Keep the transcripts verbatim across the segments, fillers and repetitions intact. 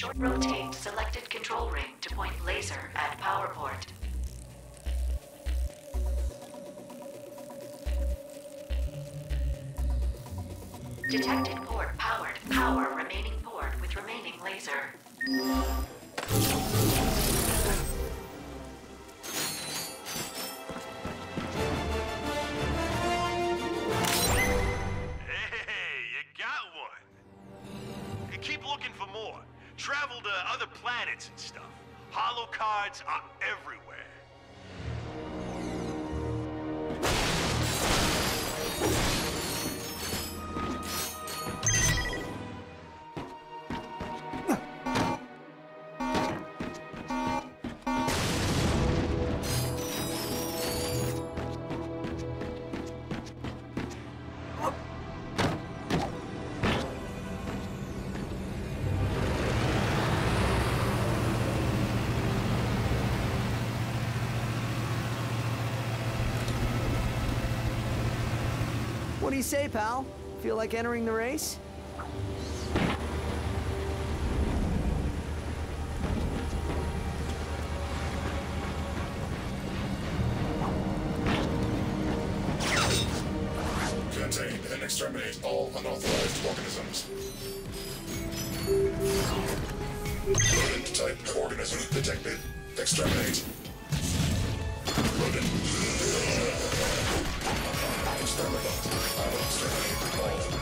short. Rotate selected control ring to point laser at power port. Detected port powered. Power remaining port with remaining laser. Hey, you got one. And keep looking for more. Travel to other planets and stuff. Holo cards are everywhere. What do you say, pal? Feel like entering the race? Contain and exterminate all unauthorized organisms. Rodent-type organism detected. Exterminate. Rodent. Exterminate. I'll exterminate all.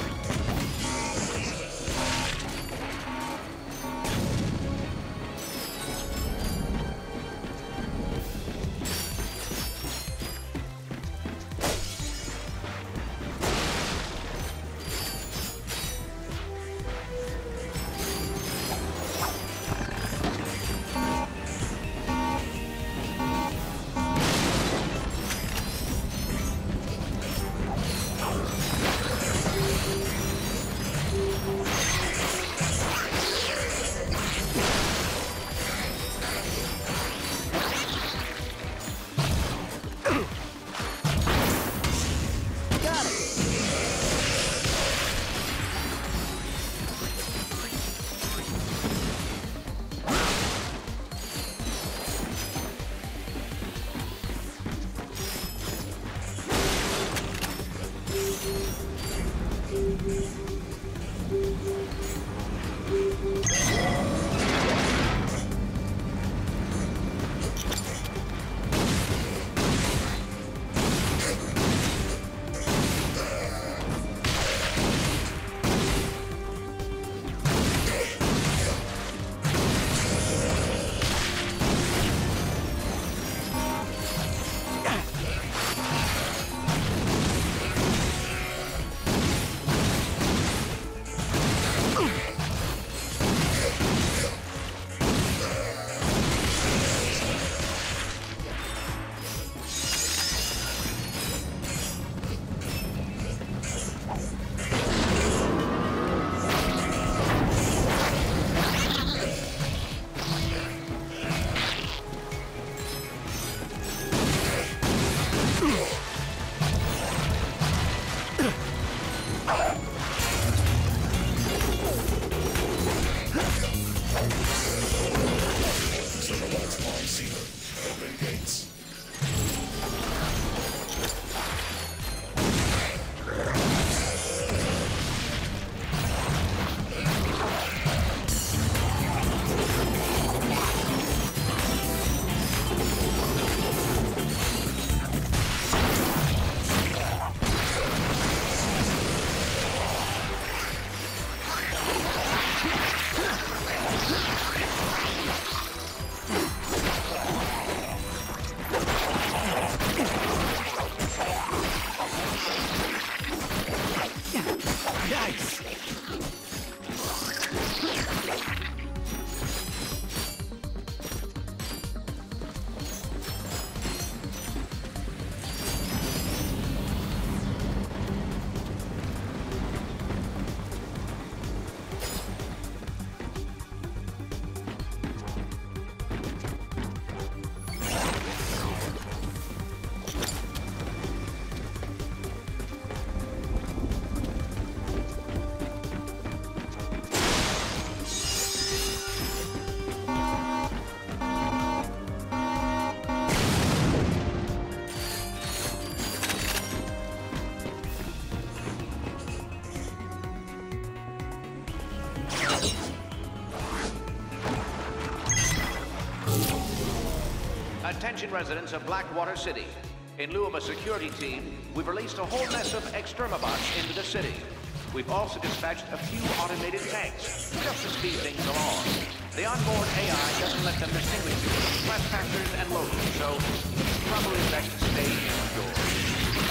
Attention residents of Blackwater City. In lieu of a security team, we've released a whole mess of extermabots into the city. We've also dispatched a few automated tanks, just to speed things along. The onboard A I doesn't let them distinguish between trespassers and locals, so it's probably best to stay indoors.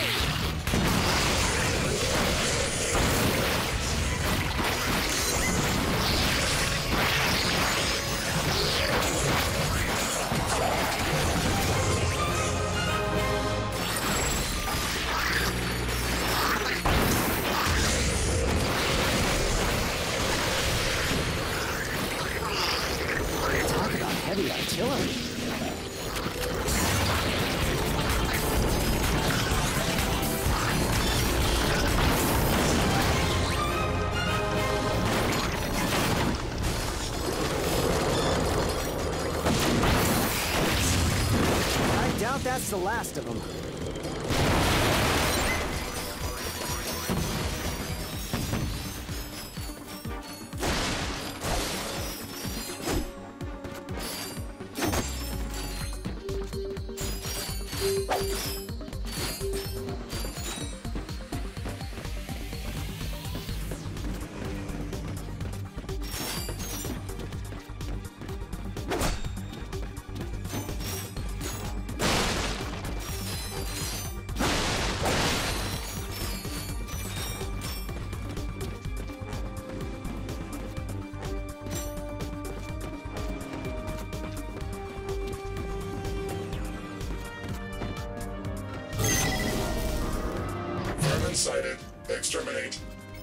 Heavy artillery. I doubt that's the last of them. Sighted. Exterminate.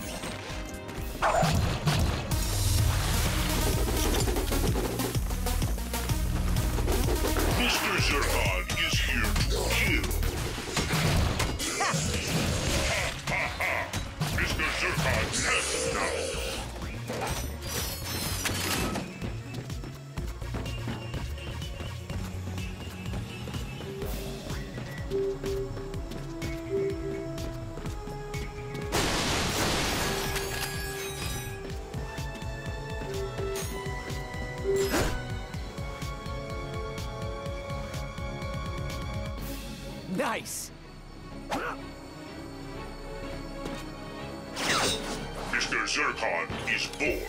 Mister Zurkon is here to kill. Ha ha ha! Mister Zurkon has now. Nice! Mister Zurkon is bored.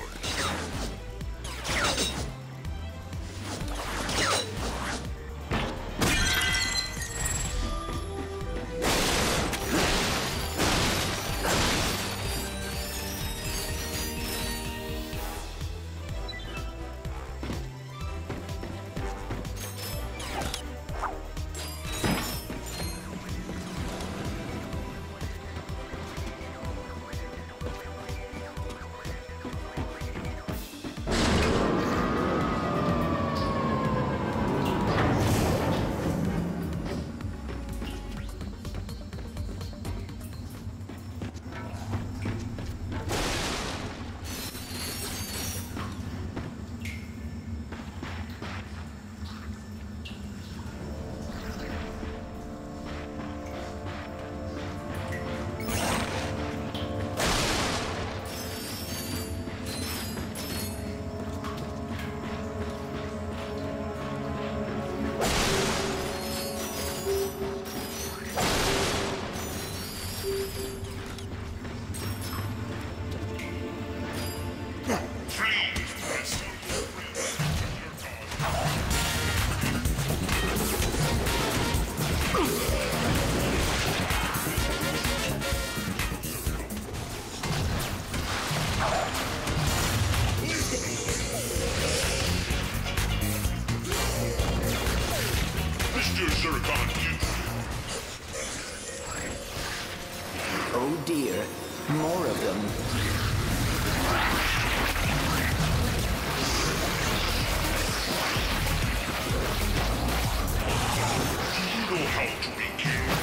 Oh dear, more of them. You know how to be killed.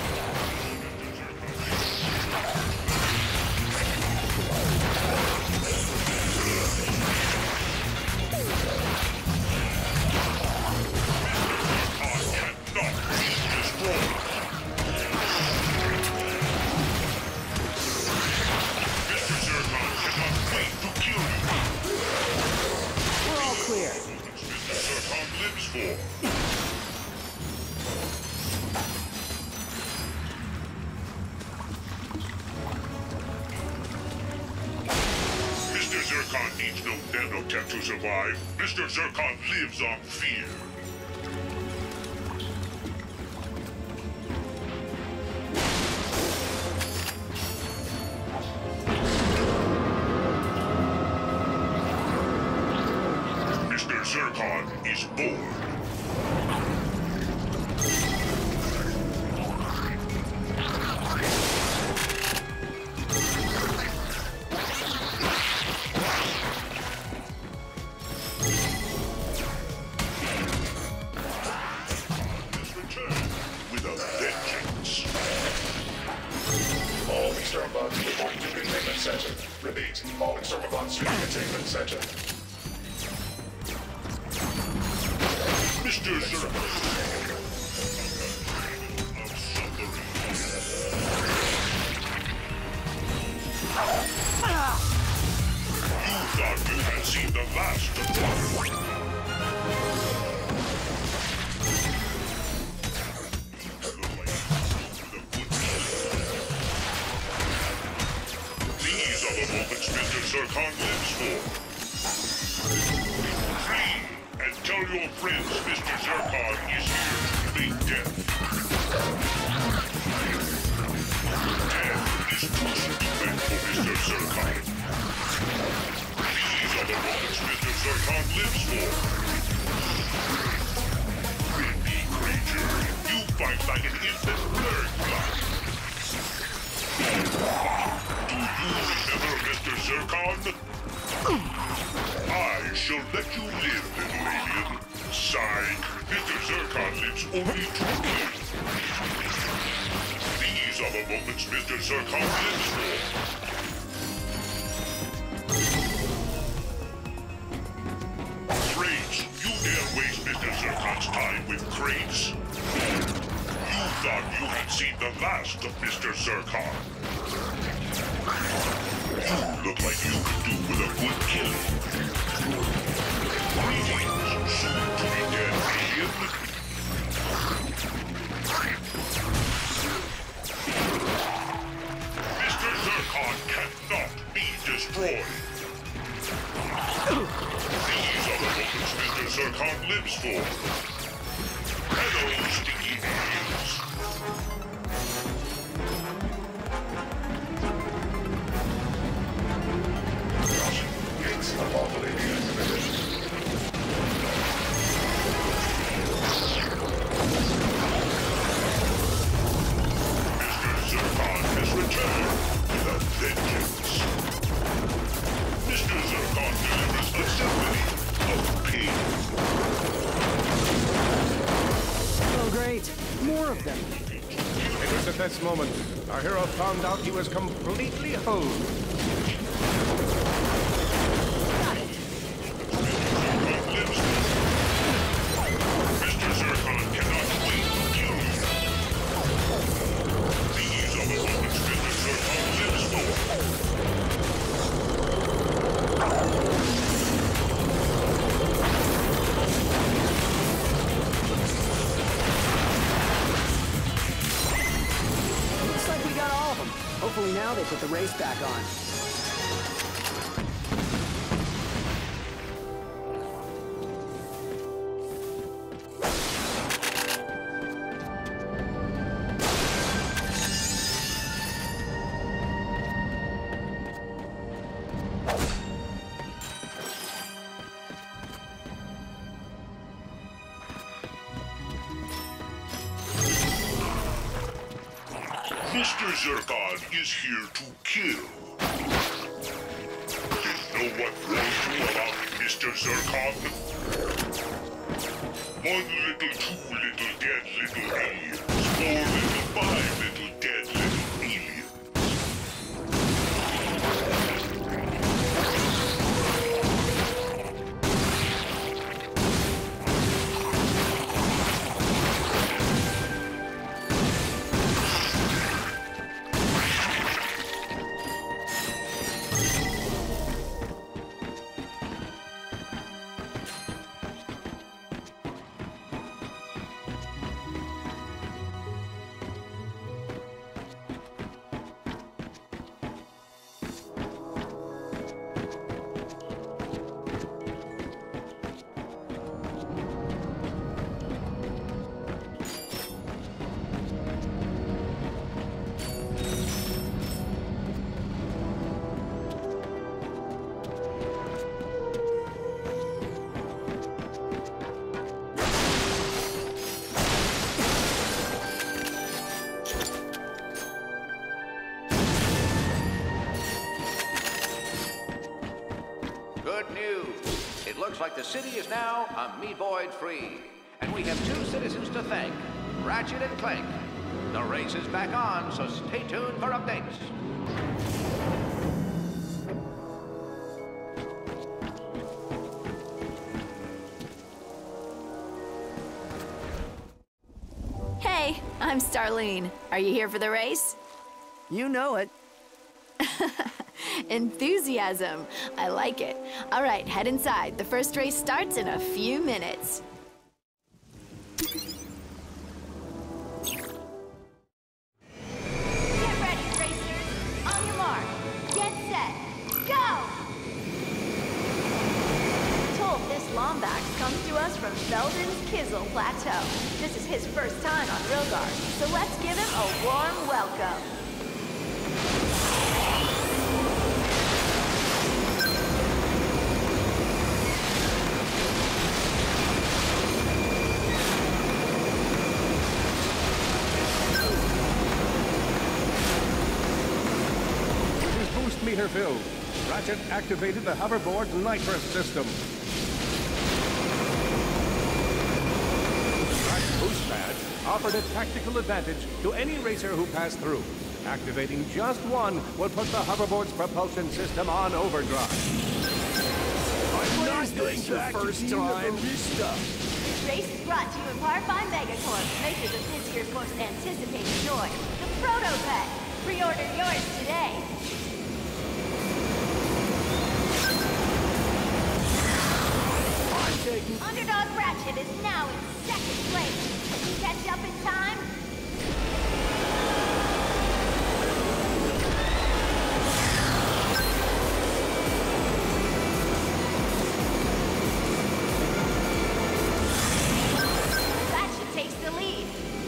Mister Zurkon cannot wait to kill you. attempt to survive, Mister Zircon lives on fear. Mister Zircon is bored. With a vengeance. All exterminabots report to containment center. Repeat, all exterminabots to containment center. Mister Zircon of suffering. You thought you had seen the last of water. These are the moments Mister Zircon lives for. Flee and tell your friends Mister Zircon is here to meet death. Death is too stupid for Mister Zircon. These are the moments Mister Zircon lives for. Creepy creature, you fight like an infant bird fly. Do you remember Mister Zircon? I shall let you live, little alien. Sigh, Mister Zircon lives only to kill. These are the moments Mister Zircon lives for. Crates, you dare waste Mister Zircon's time with crates. You thought you had seen the last of Mister Zircon. You look like you could do with a good killing. Greetings, soon to be dead alien. Mister Zircon cannot be destroyed. These are the moments Mister Zircon lives for. Hello, sticky aliens. Gates unlawfully deactivated. Mister Zircon has returned with a vengeance. Mister Zircon delivers a symphony of pain. Oh, great. More of them. It was at this moment our hero found out he was completely hosed. Got it. Mister Zircon cannot wait to kill you. These are the moments Mister Zircon lives for. Looks like we got all of them. Hopefully now they put the race back on. Mister Zircon is here to kill. You know what throws you about Mister Zircon? One little, two little, dead little aliens. Four little, five little, dead little aliens. like the city is now amoeboid-free. And we have two citizens to thank, Ratchet and Clank. The race is back on, so stay tuned for updates. Hey, I'm Starlene. Are you here for the race? You know it. Enthusiasm. I like it. All right, head inside. The first race starts in a few minutes. Get ready, racers. On your mark. Get set. Go! Told this Lombax comes to us from Felden's Kizzle Plateau. This is his first time on Rilgar, so let's give him a warm welcome. Meter filled. Ratchet activated the hoverboard's nitrous system. Ratchet boost pads offered a tactical advantage to any racer who passed through. Activating just one would put the hoverboard's propulsion system on overdrive. I'm not doing the first time. This race is brought to you in part by Megacorp, makers of this year's most anticipated toy, the Protopet. Pre-order yours today. Underdog Ratchet is now in second place. Can you catch up in time? Ratchet takes the lead.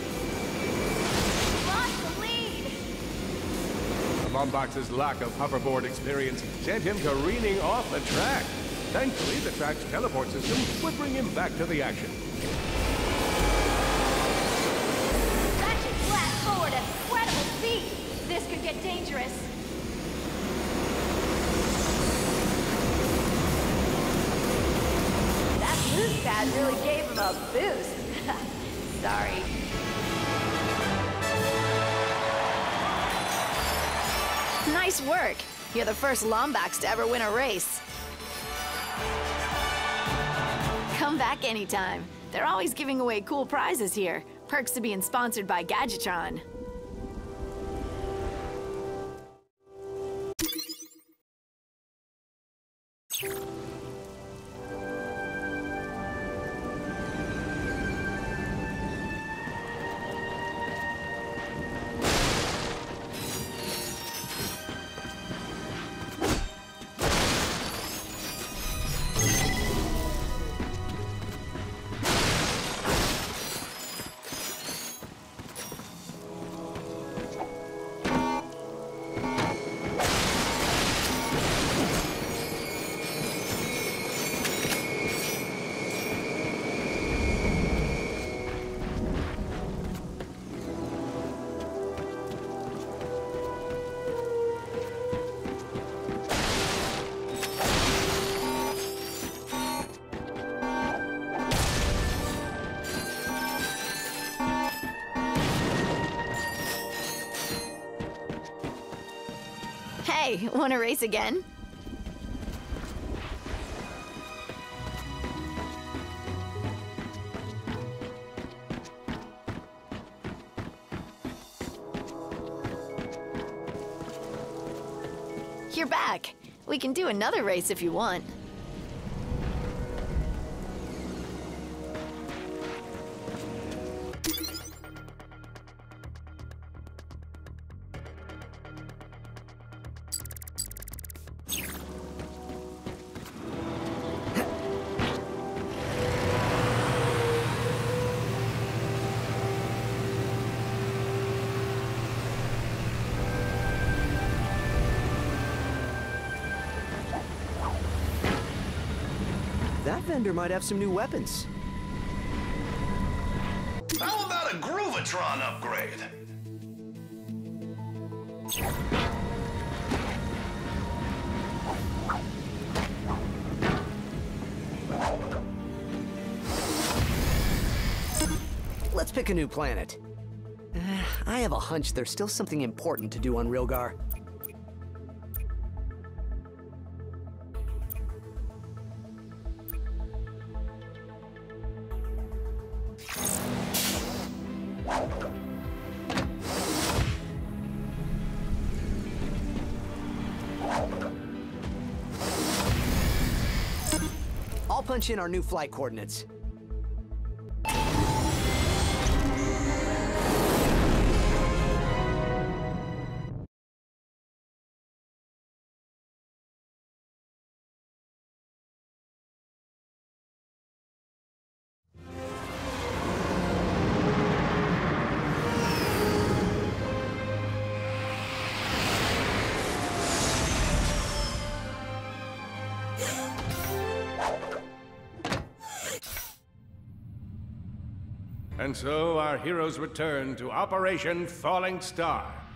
Lost the lead. The Lombax's lack of hoverboard experience sent him careening off the track. Thankfully, the track's teleport system would bring him back to the action. Ratchet flashed forward at incredible speed. This could get dangerous. That boost pad really gave him a boost. Sorry. Nice work. You're the first Lombax to ever win a race. Come back anytime. They're always giving away cool prizes here. Perks to being sponsored by Gadgetron. Hey, wanna race again? You're back. We can do another race if you want. That vendor might have some new weapons. How about a Groovatron upgrade? pick a new planet. Uh, I have a hunch there's still something important to do on Rilgar. I'll punch in our new flight coordinates. And so our heroes return to Operation Falling Star.